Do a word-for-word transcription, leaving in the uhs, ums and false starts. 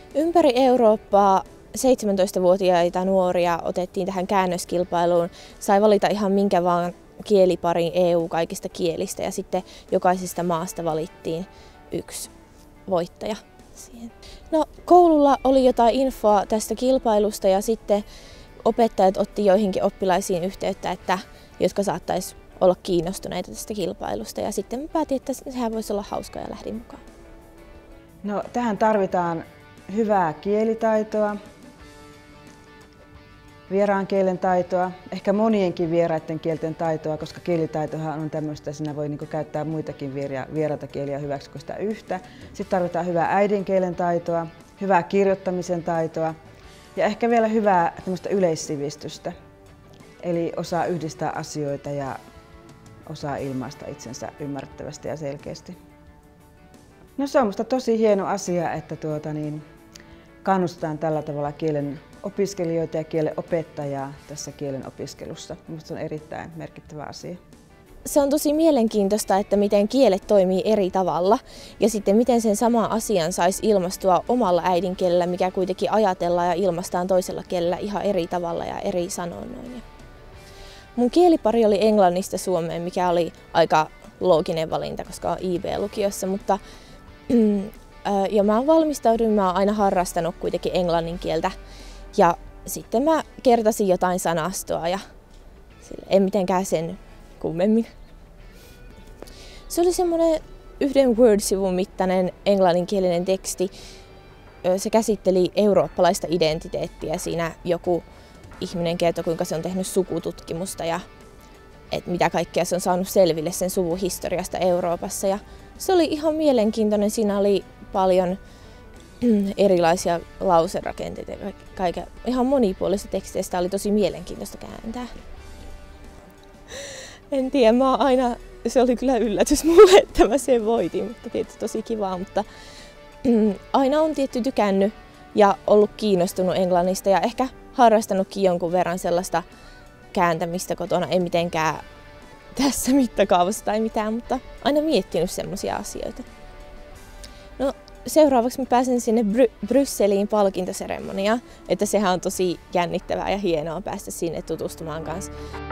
Ympäri Eurooppaa seitsemäntoistavuotiaita nuoria otettiin tähän käännöskilpailuun. Sai valita ihan minkä vaan kieliparin E U kaikista kielistä ja sitten jokaisesta maasta valittiin yksi voittaja siihen. No, koululla oli jotain infoa tästä kilpailusta ja sitten opettajat otti joihinkin oppilaisiin yhteyttä, että, jotka saattaisi olla kiinnostuneita tästä kilpailusta. Ja sitten mä päätin, että sehän voisi olla hauskaa ja lähdin mukaan. No, tähän tarvitaan hyvää kielitaitoa, vieraan kielen taitoa, ehkä monienkin vieraiden kielten taitoa, koska kielitaitohan on tämmöistä, siinä voi niinku käyttää muitakin vieraita kieliä hyväksi kuin sitä yhtä. Sitten tarvitaan hyvää äidinkielen taitoa, hyvää kirjoittamisen taitoa ja ehkä vielä hyvää tämmöistä yleissivistystä. Eli osaa yhdistää asioita ja osaa ilmaista itsensä ymmärrettävästi ja selkeästi. No, se on minusta tosi hieno asia, että tuota, niin, kannustetaan tällä tavalla kielen opiskelijoita ja kielen opettajaa tässä kielen opiskelussa. Minusta se on erittäin merkittävä asia. Se on tosi mielenkiintoista, että miten kielet toimii eri tavalla ja sitten miten sen saman asian saisi ilmastua omalla äidinkielellä, mikä kuitenkin ajatellaan ja ilmaistaan toisella kielellä ihan eri tavalla ja eri sanonnoin. Mun kielipari oli englannista suomeen, mikä oli aika looginen valinta, koska on I B-lukiossa, mutta ja mä valmistauduin, mä oon aina harrastanut kuitenkin englannin kieltä ja sitten mä kertasin jotain sanastoa ja en mitenkään sen kummemmin. Se oli semmoinen yhden Word-sivun mittainen englanninkielinen teksti. Se käsitteli eurooppalaista identiteettiä. Siinä joku ihminen kertoi, kuinka se on tehnyt sukututkimusta ja että mitä kaikkea se on saanut selville sen suvun historiasta Euroopassa. Ja se oli ihan mielenkiintoinen. Siinä oli paljon erilaisia lauserakenteita ja kaiken, ihan monipuolista teksteistä oli tosi mielenkiintoista kääntää. En tiedä, mä aina, se oli kyllä yllätys mulle, että mä sen voitin, mutta tietysti tosi kivaa, mutta mm, aina on tietty tykännyt ja ollut kiinnostunut englannista ja ehkä harrastanutkin jonkun verran sellaista kääntämistä kotona, ei mitenkään tässä mittakaavassa tai mitään, mutta aina miettinyt semmoisia asioita. No, seuraavaksi mä pääsen sinne Bry- Brysseliin palkintoseremoniaan, että sehän on tosi jännittävää ja hienoa päästä sinne tutustumaan kanssa.